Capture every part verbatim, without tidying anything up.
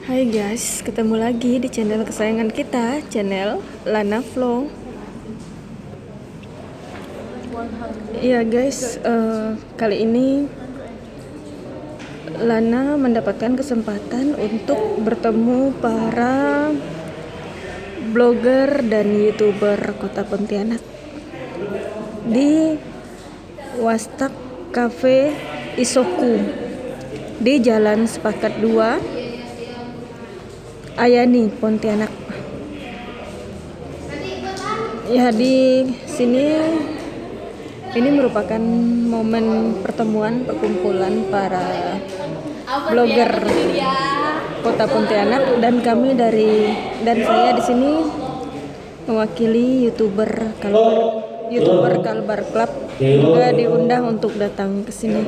Hai guys, ketemu lagi di channel kesayangan kita, channel Lana Vlog. Iya guys, uh, kali ini Lana mendapatkan kesempatan untuk bertemu para blogger dan youtuber kota Pontianak di Wastak Cafe Isoku di Jalan Sepakat dua, Ayani, Pontianak. Ya, di sini ini merupakan momen pertemuan perkumpulan para blogger kota Pontianak, dan kami dari dan saya di sini mewakili youtuber Kalbar youtuber Kalbar Club juga diundang untuk datang ke sini.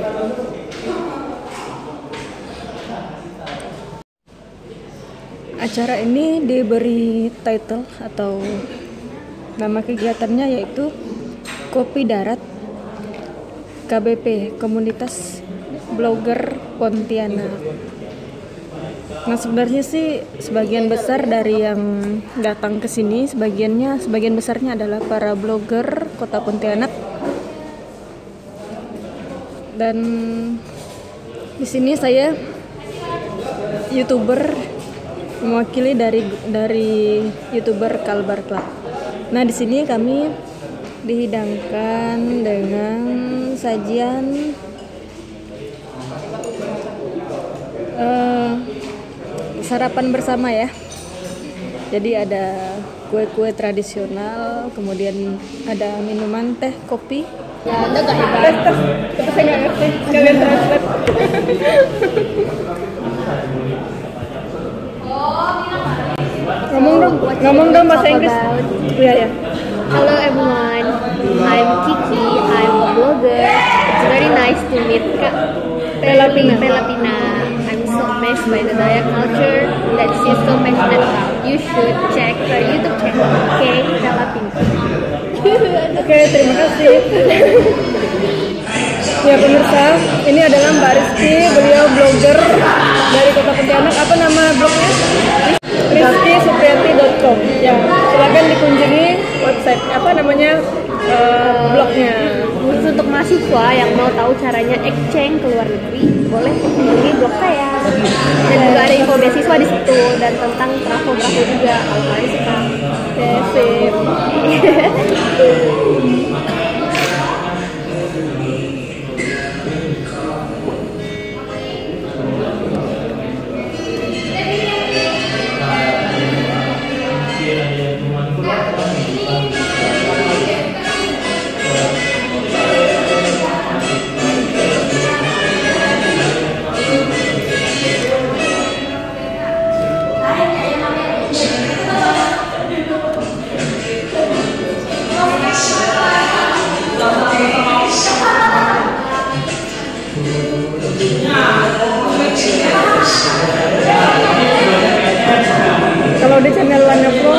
Acara ini diberi title atau nama kegiatannya yaitu Kopi Darat K B P, Komunitas Blogger Pontianak. Nah, sebenarnya sih sebagian besar dari yang datang ke sini, sebagiannya sebagian besarnya adalah para blogger kota Pontianak. Dan di sini saya youtuber mewakili dari dari youtuber Kalbar Club. Nah, di sini kami dihidangkan dengan sajian uh, sarapan bersama ya. Jadi ada kue-kue tradisional, kemudian ada minuman teh, kopi. Ya, ada gak hebat? Tes, tes, tes, saya nggak ngerti. Kalian translate. Ngomong dong, ngomong dong bahasa Inggris. Iya ya. Hello everyone, I'm Kiki, I'm a blogger. It's very nice to meet Kak Pelapina. Pelapina. I'm so amazed by the Dayak culture that she's so passionate about. You should check her YouTube channel, okay, Pelapina. Oke, terima kasih. Ya pemirsa, ini adalah Mbak Rizky, beliau blogger dari kota Pontianak. Apa nama blognya? rizky supriyati dot com. Ya, silakan dikunjungi website apa namanya uh, blognya. Khusus untuk mahasiswa yang mau tahu caranya exchange ke luar negeri, boleh kunjungi blog saya. Dan juga ada info beasiswa di situ dan tentang travel-travel juga kalau kalian suka. Oke, sip. Kalau di channel Lana Vlog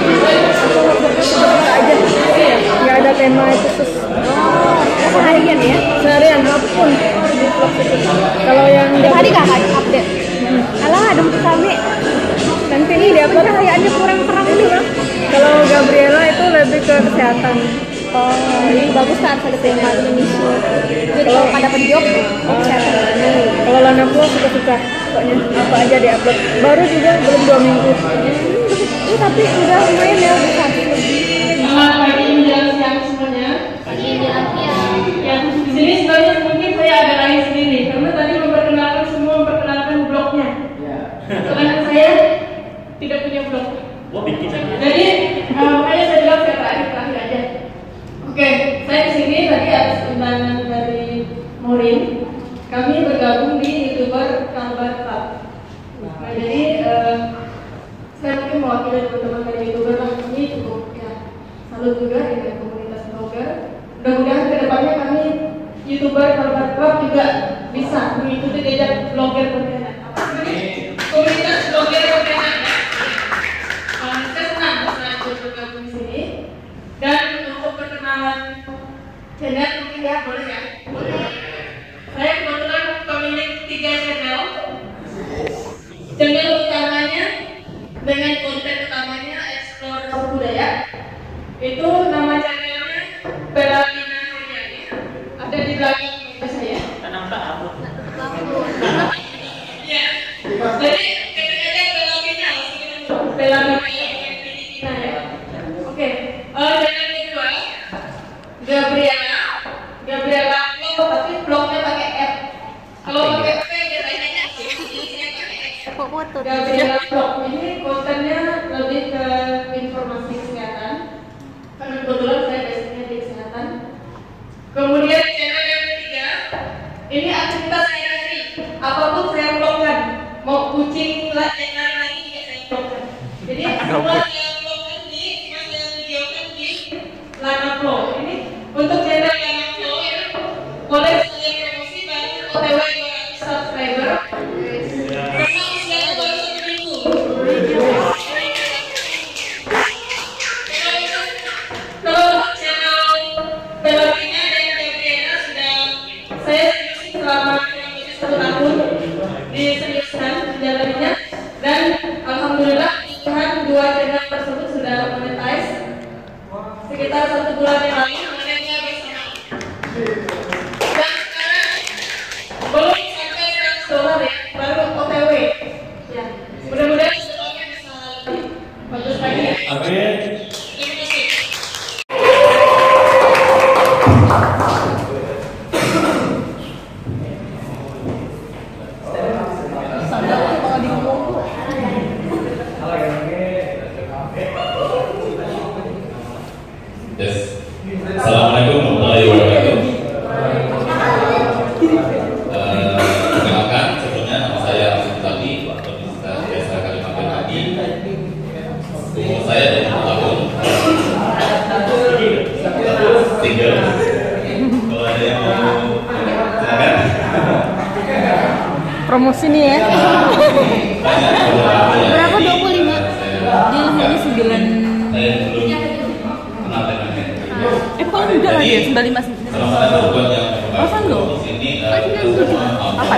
suka aja, nggak ada tema khusus. Oh, seharian ya? Seharian apapun di vlog itu. Kalau yang Tiap hari gak akan update? Hmm. Alah, ada kami. nanti ini dia Pencahayaannya kurang terang nih. Kalau Gabriela itu lebih ke kesehatan. Oh, ini bagus kan ada tema Indonesia. Jadi kalau ada penjob, oh, kesehatan. Kalau Lana Vlog suka-suka, pokoknya apa aja diupload. Baru juga belum dua minggu. Ini tapi udah lumayan ya, udah satu lebih. Selamat pagi menjelang siang semuanya. Pagi menjelang siang. Yang di sini sebenarnya mungkin saya agak lain sendiri karena tadi memperkenalkan semua memperkenalkan blognya. Karena saya tidak punya blog. Jadi uh, makanya saya bilang saya terakhir terakhir aja. Oke, saya di sini tadi atas undangan dari Morin. Kami bergabung di youtuber Kalbar Club. Nah, jadi uh, saya mungkin mewakili teman-teman dari youtuber lah, ini cukup ya salut juga dengan komunitas blogger. Mudah-mudahan kedepannya kami youtuber Kalbar Club juga bisa mengikuti jejak blogger Pontianak. Jadi komunitas blogger Pontianak ya. Uh, saya senang bisa bergabung di sini. Dan untuk perkenalan channel mungkin ya boleh ya. Saya kebetulan pemilik tiga channel. Channel utama dengan konten utamanya eksplorasi budaya. Itu nama channelnya Pelalina Heriani, ada di belakang meja saya. Kenapa aku? Ya, jadi ketikanya Pelalina, Pelalina Filipina ya. Oke, uh, channel kedua Gabriela, Gabriela vlog, tapi vlognya pakai F. Kalau pakai F biasanya sih, Foto. Gabriela vlog ini kontennya lebih ke informasi kesehatan. Karena kebetulan saya basicnya di kesehatan. Kemudian channel yang ketiga, ini aktivitas sehari-hari. Apapun saya vlogkan, mau kucing lah yang lain-lain juga saya vlogkan. Jadi semua saya vlogkan di, semua saya videokan di Lana Vlog. Ini untuk channel Lana Vlog ya, boleh saya promosi baru O T W dua ratus subscriber. Karena usianya baru satu minggu. Kalau untuk channel Pelalina dan Gabriela sudah saya seriusin selama kurang lebih satu tahun diseriuskan menjalaninya, dan alhamdulillah Tuhan dua channel tersebut sudah monetize sekitar satu bulan yang lalu. Monetnya bersama dan sekarang belum sampai seratus dolar ya, baru O T W ya. Mudah-mudahan setelahnya bisa lebih bagus lagi. Amin. Terima kasih. Yes. Assalamualaikum warahmatullahi wabarakatuh. Eh, Perkenalkan, sebelumnya nama saya Abdul Tadi, waktu di Desa Kalimantan Adi. Umur saya dua puluh tahun. Single. Kalau ada yang mau silakan. Promosi nih ya. Banyak beberapa yang Berapa? dua puluh lima? Dia umurnya sembilan. Saya belum kenal dengannya. Eh bukan enggak lagi ya, sembilan lima Selamat datang buat yang Oh, Sanggo? di sini. Apa?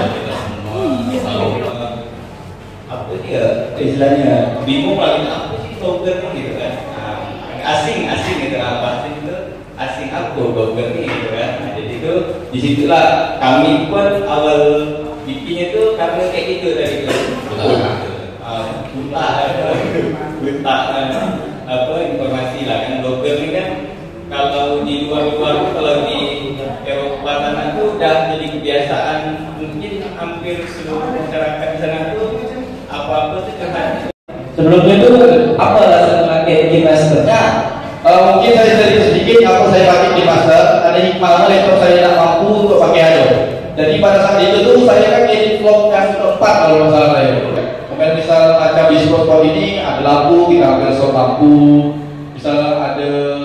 Apa dia istilahnya bingung lagi apa sih blogger gitu kan? Nah, asing asing gitu apa asing itu asing aku blogger nih gitu kan? Nah, jadi itu disitulah kami pun awal bikinnya tuh kami kayak gitu tadi itu buta buta buta apa informasi lah kan. Blogger ini kan kalau di luar-luar kalau di Eropa sana tuh udah jadi kebiasaan, mungkin hampir seluruh masyarakat di sana tuh apa-apa tuh curhat. Sebelumnya itu apa setelah kayak Keymaster-nya? Uh, mungkin saya cerita sedikit apa saya pakai Keymaster. Ada hikmahnya laptop saya tidak mampu untuk pakai Adobe. Jadi pada saat itu tuh saya kan edit vlog yang keempat kalau nggak salah saya. Kemudian misal macam di spot ini ada lampu, kita ambil shot lampu. Misal ada